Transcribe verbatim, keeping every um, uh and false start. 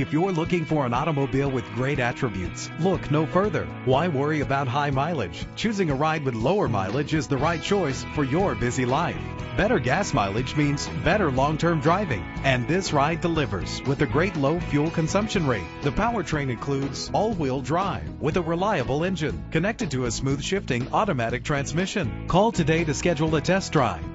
If you're looking for an automobile with great attributes, look no further. Why worry about high mileage? Choosing a ride with lower mileage is the right choice for your busy life. Better gas mileage means better long-term driving, and this ride delivers with a great low fuel consumption rate. The powertrain includes all-wheel drive with a reliable engine connected to a smooth shifting automatic transmission. Call today to schedule a test drive.